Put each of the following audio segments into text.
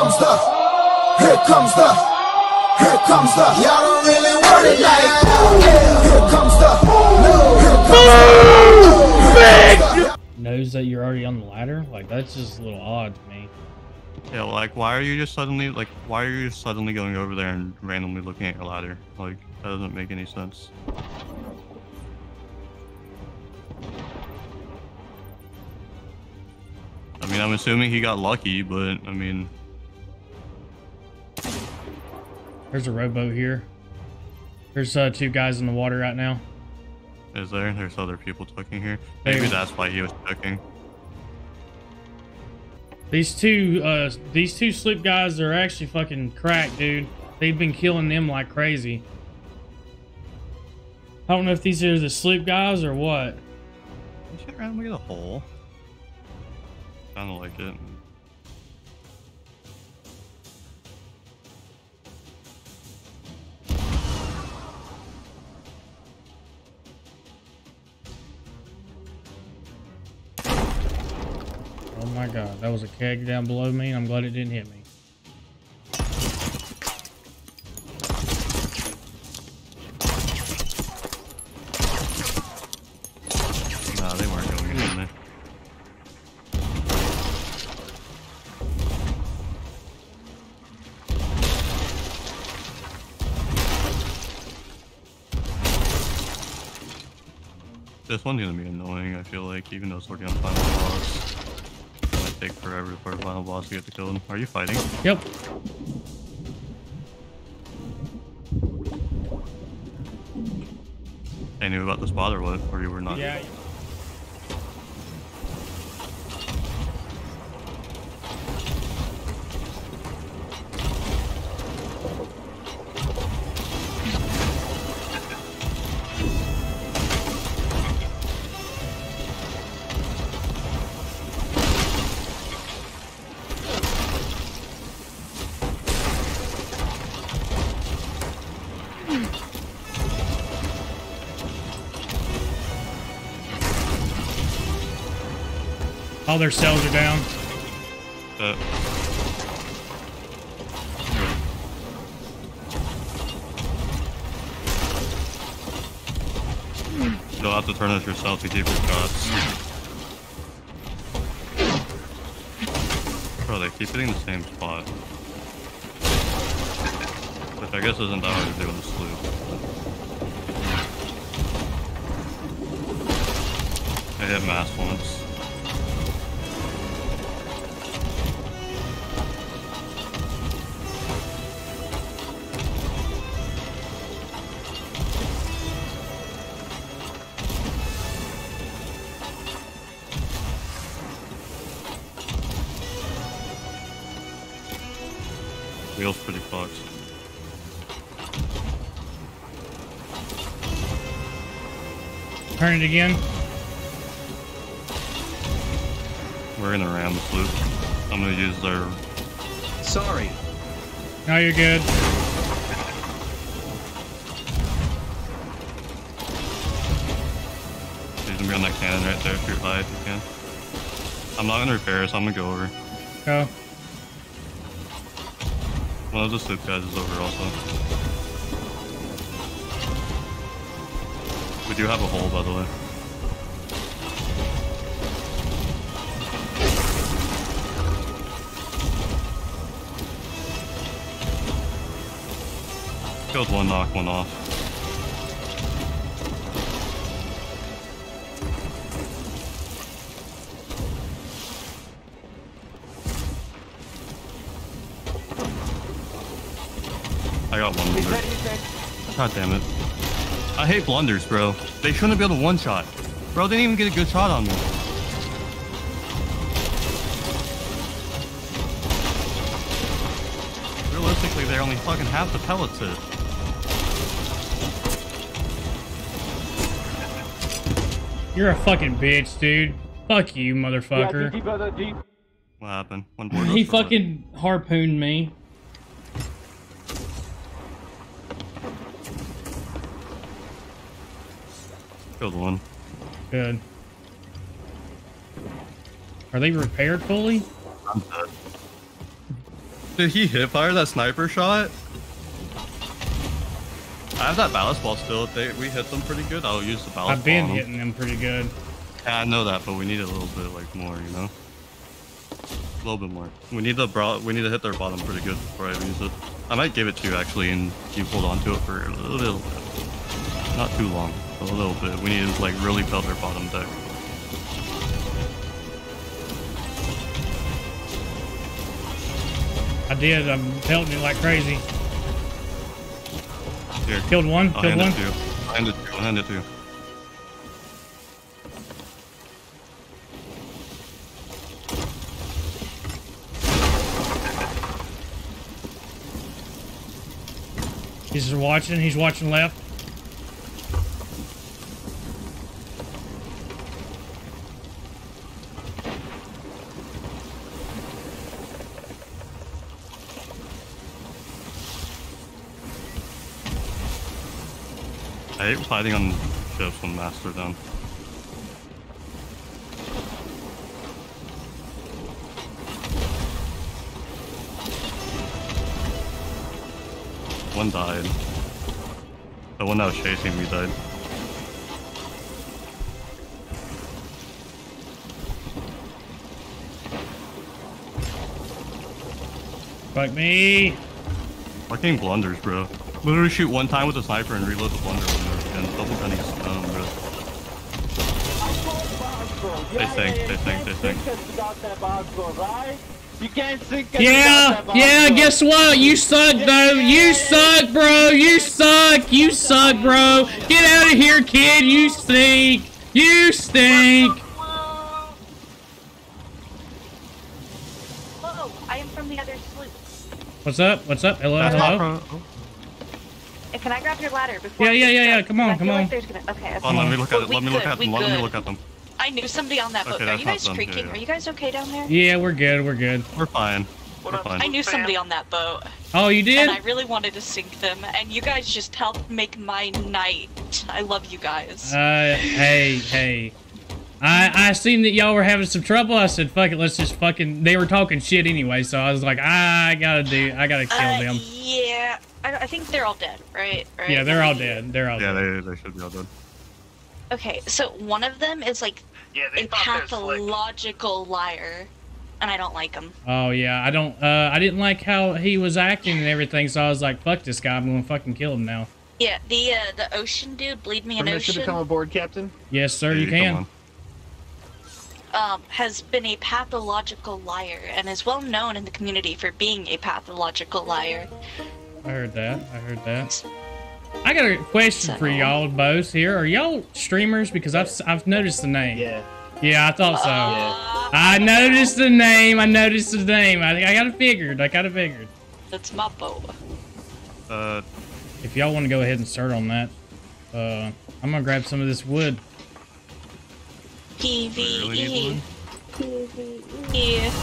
comes the, here comes the, here comes the. Y'all don't really want it like that. Here comes the, here comes the. Knows that you're already on the ladder? Like, that's just a little odd to me. Yeah, like, why are you just suddenly going over there and randomly looking at your ladder? Like, that doesn't make any sense. I mean, I'm assuming he got lucky, but, I mean... There's a rowboat here. There's 2 guys in the water right now. Is there? There's other people talking here. Maybe that's why he was checking. These two slip guys are actually fucking cracked, dude. They've been killing them like crazy. I don't know if these are the slip guys or what. You should randomly get a hole. Kinda like it. Oh my god, that was a keg down below me, and I'm glad it didn't hit me. Nah, they weren't going in there. This one's gonna be annoying, I feel like, even though it's working on final boss. It might take forever for the final boss to get to kill him. Are you fighting? Yep. They knew about the spot or what? Or you were not? Yeah. All their cells are down. You'll have to turn it yourself to keep your shots. Bro, they keep hitting the same spot. Which I guess isn't that hard to do in the sloop. I hit mass once. Wheel's pretty fucked. Turn it again. We're gonna ram the sloop. I'm gonna use their... Sorry. No, you're good. He's gonna be on that cannon right there if you're high if you can. I'm not gonna repair it, so I'm gonna go over. Go. One of the sloop guys is over also. We do have a hole, by the way. Killed one, knocked one off. I got one blunder. God damn it. I hate blunders, bro. They shouldn't be able to one-shot. Bro, they didn't even get a good shot on me. Realistically, they're only fucking half the pellets hit. You're a fucking bitch, dude. Fuck you, motherfucker. What happened? One board He fucking harpooned me. Killed one. Good. Are they repaired fully? I'm dead. Did he hit fire that sniper shot? I have that ballast ball still. If we hit them pretty good, I'll use the ballast I've been ball on hitting them pretty good. Yeah, I know that, but we need a little bit like more, you know? A little bit more. We need to hit their bottom pretty good before I use it. I might give it to you actually, and you hold on to it for a little bit. Not too long, a little bit. We need to like really pelt their bottom deck. I did. I'm pelting it like crazy. Here. Killed one. I'll Killed hand one. it to you. I'll hand it to you. He's watching. He's watching left. I hate fighting on ships when master down. One died. The one that was chasing me died. Fuck me. Fucking blunders, bro. Literally shoot one time with a sniper and reload the blunder and double gunning is bro. They think. You can't sink. Yeah, guess what? You suck, though. You suck, bro. You suck, bro. Get out of here, kid. You stink. You stink. Whoa, I am from the other sloop. What's up? What's up? Hello, That's not hello. from. Can I grab your ladder before? Yeah. Come on, I feel like there's gonna. Okay. Oh, let me look at it. We Let me look could, at them. we Let me could. look at them. I knew somebody on that boat. Okay, Are you that's guys not them. freaking? Yeah. Are you guys okay down there? Yeah, we're good. We're good. We're fine. We're fine. I knew somebody on that boat, Oh, you did? and I really wanted to sink them, and you guys just helped make my night. I love you guys. Hey. I seen that y'all were having some trouble. I said, fuck it, let's just fucking... They were talking shit anyway, so I was like, I gotta kill them. Yeah. I think they're all dead, right? Yeah, they're all dead. They're all Yeah, dead. they should be all dead. Okay, so one of them is like they a thought they were slick. pathological liar, and I don't like him. Oh, yeah, I didn't like how he was acting and everything, so I was like, fuck this guy, I'm gonna fucking kill him now. Yeah, the ocean dude, bleed me an Permission to ocean, come aboard, Captain? Yes, sir, you Hey, come can. on. has been a pathological liar, and is well known in the community for being a pathological liar. I heard that. I got a question for y'all both here. Are y'all streamers? Because I've noticed the name. Yeah. Yeah, I thought so. I noticed the name. I got it figured. That's my boat. If y'all want to go ahead and start on that, I'm gonna grab some of this wood. PvE. PvE.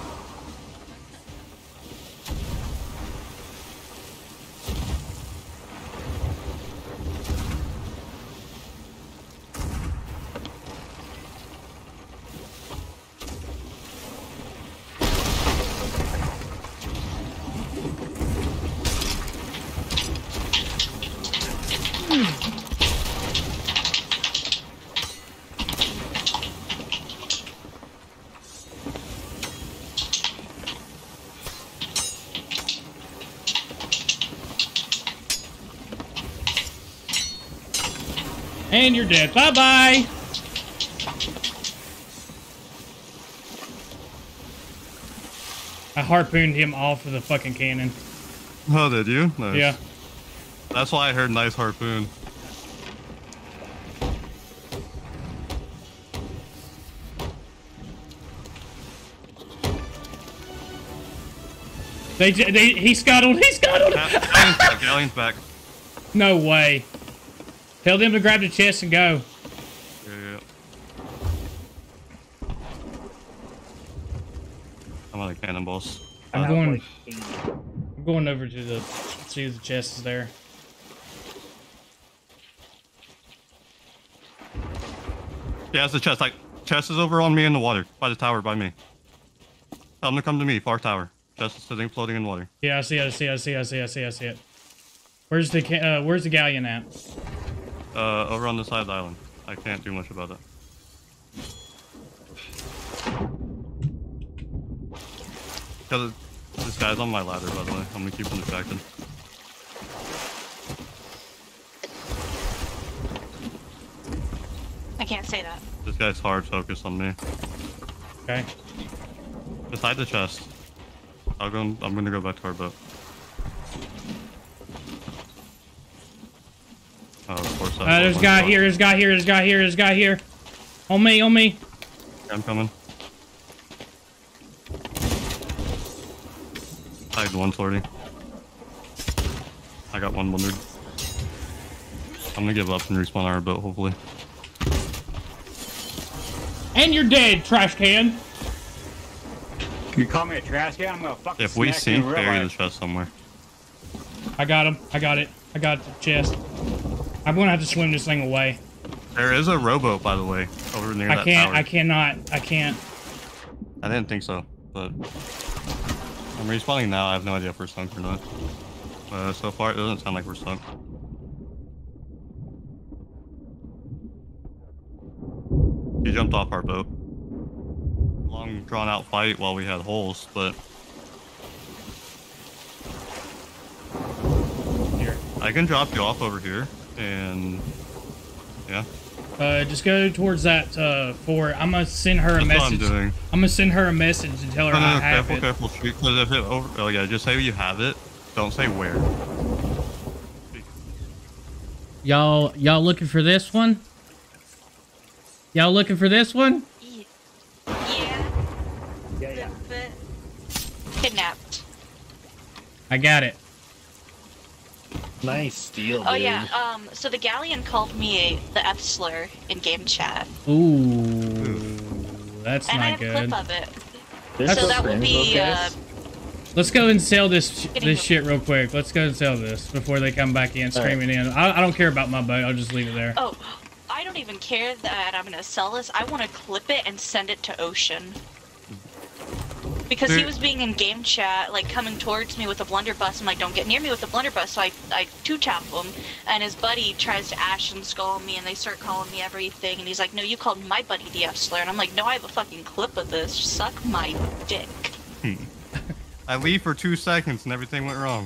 And you're dead. Bye-bye. I harpooned him off of the fucking cannon. Oh, did you? Nice. Yeah. That's why I heard nice harpoon. He scuttled. Galleon's back. No way. Tell them to grab the chest and go. Yeah. I'm out of cannonballs. I'm going over to the see if the chest is there. Yeah, it's the chest. Chest is over on me in the water by the tower by me. Tell them to come to me, far tower. Chest is sitting floating in water. Yeah, I see it. I see it. I see it. I see it. I see it. I see it. Where's the galleon at? Over on the side of the island. I can't do much about it. Because this guy's on my ladder, by the way. I'm gonna keep him distracted. I can't say that. This guy's hard focused on me. Okay. Beside the chest. I'm gonna go back to our boat. Oh, of course. There's a guy here. There's a guy here. There's a guy here. There's a guy here. On me. On me. I'm coming. Tagged 140. I got 100. I'm gonna give up and respawn our boat, hopefully. And you're dead, trash can. You call me a trash can? I'm gonna fucking If we smack you in sink, real bury the life. chest somewhere. I got him. I got it. I got the chest. I'm gonna have to swim this thing away. There is a rowboat, by the way, over near that can't. tower. I cannot. I can't. I didn't think so, but I'm respawning now. I have no idea if we're sunk or not. So far, it doesn't sound like we're sunk. He jumped off our boat. Long, drawn-out fight while we had holes, but Here. I can drop you off over here, and yeah. Just go towards that fort. I'm gonna send her a That's message. what I'm doing. I'm gonna send her a message and tell her No, I have careful, it. careful. Because if it over, oh yeah, just say you have it. Don't say where. Y'all looking for this one? Y'all looking for this one? Yeah. Yeah. Kidnapped. I got it. Nice steal, Oh dude. yeah. So the galleon called me the F slur in game chat, Ooh, that's and I not have a good. clip of it. There's So no that will frames, be. though, Let's go and sell this Getting shit real quick. Let's go and sell this before they come back in screaming in. I don't care about my boat. I'll just leave it there. Oh, I don't even care that I'm gonna sell this. I want to clip it and send it to Ocean. Because he was being in game chat, like coming towards me with a blunderbuss. I'm like, don't get near me with the blunderbuss. So I two-tap him, and his buddy tries to ash and skull me, and they start calling me everything. And he's like, no, you called my buddy the F-slur. And I'm like, no, I have a fucking clip of this. Suck my dick. I leave for 2 seconds and everything went wrong.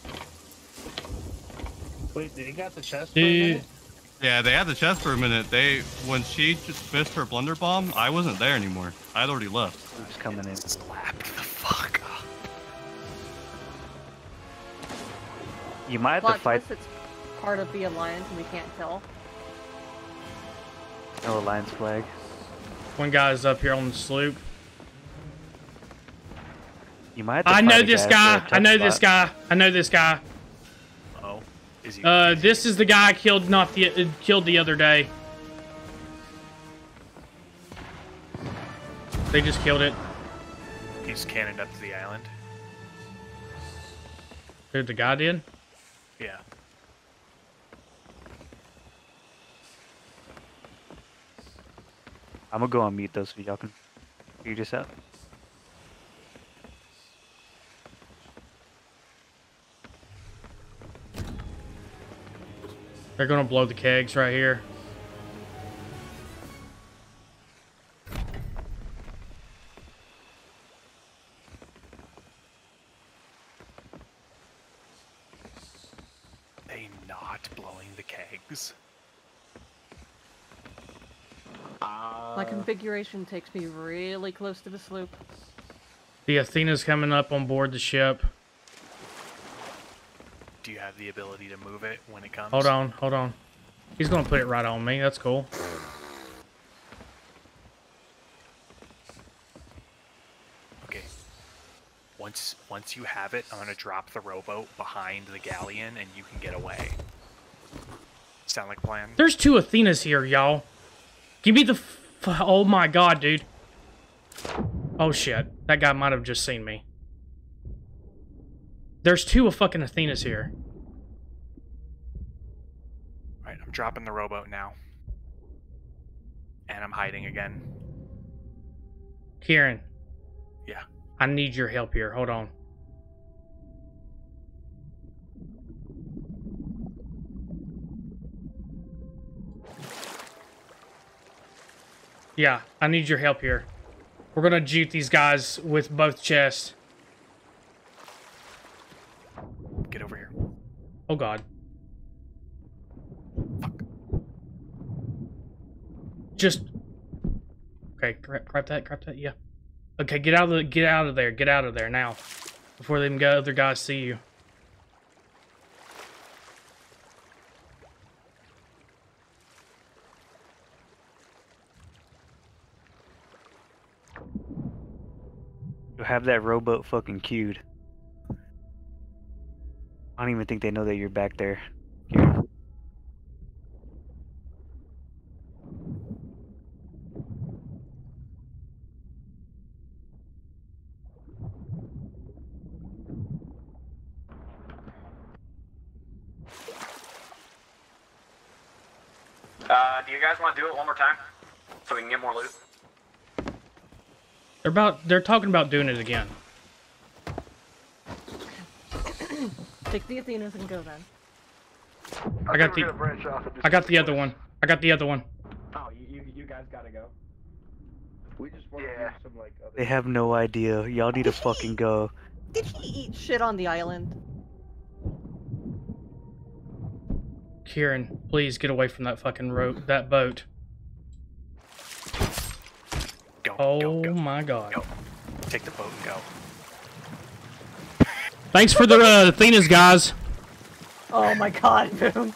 Wait, did he got the chest? Dude, Yeah, they had the chest for a minute. When she just missed her blunder bomb, I wasn't there anymore. I had already left. Who's coming in? Slapped the fuck up. You might have to Plot fight twist, it's part of the alliance and we can't tell. no alliance flag. one guy's up here on the sloop. You might have to I fight know a this for guy. a tough I know this spot. guy. I know this guy. Oh, is he? This is the guy I killed killed the other day. They just killed it. He's cannoned up to the island. Dude, the guy did? Yeah. I'm gonna go and meet those so y'all can figure this out. They're gonna blow the kegs right here. They not blowing the kegs. My configuration takes me really close to the sloop. The Athena's coming up on board the ship. Do you have the ability to move it when it comes? Hold on, hold on. He's gonna put it right on me. That's cool. Okay. Once you have it, I'm gonna drop the rowboat behind the galleon, and you can get away. Sound like a plan? There's two Athenas here, y'all. Give me the oh my god, dude. Oh shit. That guy might have just seen me. There's two fucking Athenas here. Alright, I'm dropping the rowboat now. And I'm hiding again. Kieran. Yeah. I need your help here. Hold on. Yeah, I need your help here. We're gonna juke these guys with both chests. Get over here. Oh god. Fuck. Just okay. Grab that. Yeah. Okay, get out of there now, before them other guys see you. You'll have that rowboat fucking queued. I don't even think they know that you're back there. Do you guys want to do it one more time? So we can get more loot? They're talking about doing it again. Take the Athenas and go then. I got the other one. Oh, you guys gotta go. We just want to do some like other. They have no idea. Y'all need to fucking go. Did he eat shit on the island? Kieran, please get away from that fucking that boat. Go, go. My god. Go. Take the boat and go. Thanks for the Athenas, guys. Oh my god, Boom.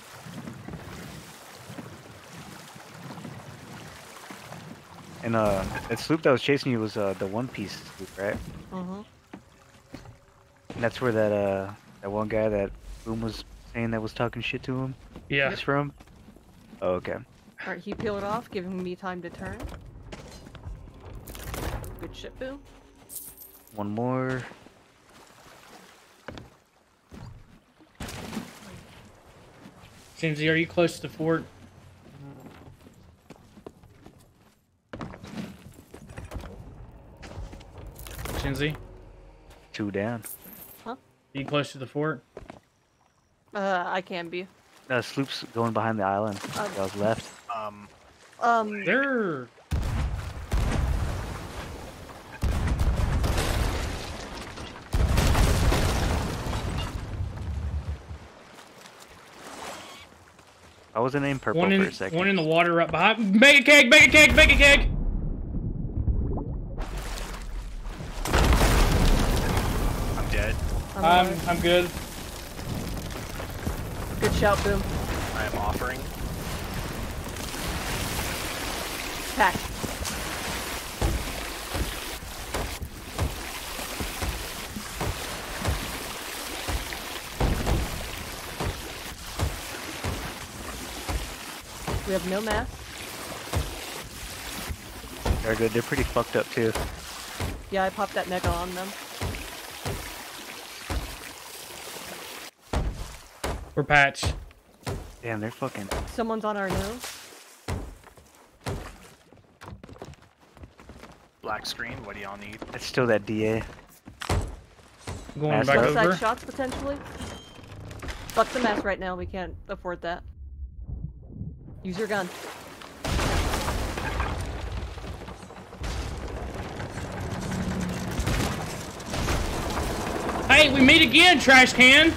And that sloop that was chasing you was the One Piece sloop, right? Mm-hmm. And that's where that one guy that Boom was saying that was talking shit to him. Yeah. Is from. Oh, okay. Alright, he peeled off, giving me time to turn. Good shit, Boom. One more. Shinzi, are you close to the fort? Shinzi? 2 down. Huh? Are you close to the fort? I can be. Sloop's going behind the island. That was left. They're... I was named Purple for a second. One in the water right behind. Make a keg! Make a keg! Make a keg! I'm dead. I'm good. Good shout, Boom. I am offering. Pack. We have no mass. They're good. They're pretty fucked up too. Yeah, I popped that mega on them. We're patched. Damn, they're fucking. Someone's on our nose. Black screen, what do y'all need? It's still that DA. Going Mass back load? Side over. shots potentially. Fuck the mass right now. We can't afford that. Use your gun. Hey, we meet again, trash can.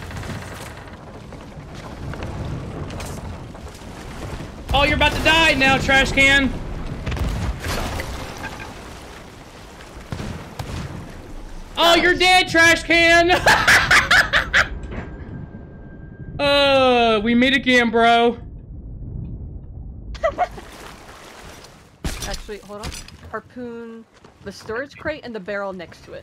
Oh, you're about to die now, trash can. Oh, you're dead, trash can. We meet again, bro. Actually, hold on. Harpoon the storage crate and the barrel next to it.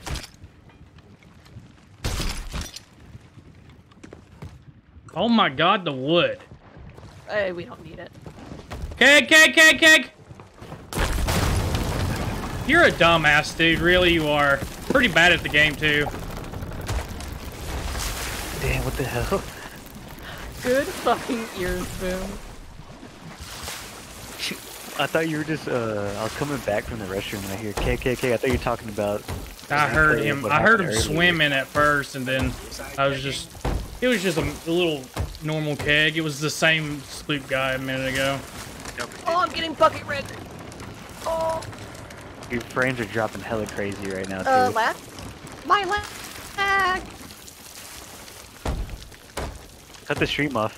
Oh my god, the wood. Hey, we don't need it. Keg, keg, keg, keg. You're a dumbass, dude. Really, you are. Pretty bad at the game, too. Damn, what the hell? Good fucking ears, Boom. I thought you were just, I was coming back from the restroom and I hear KKK. I thought you were talking about... I heard him. what I heard him happened earlier. swimming at first, and then I was just... It was just a little normal keg. It was the same sloop guy a minute ago. Oh, I'm getting bucket red. Your frames are dropping hella crazy right now, too. Lag? My lag! Cut the stream off.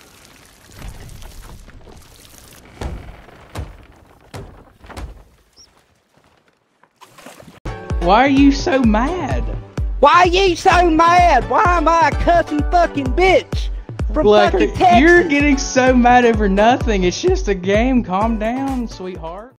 Why are you so mad? Why you so mad? Why am I a cussing fucking bitch? From Like, fucking Texas? you're getting so mad over nothing. It's just a game. Calm down, sweetheart.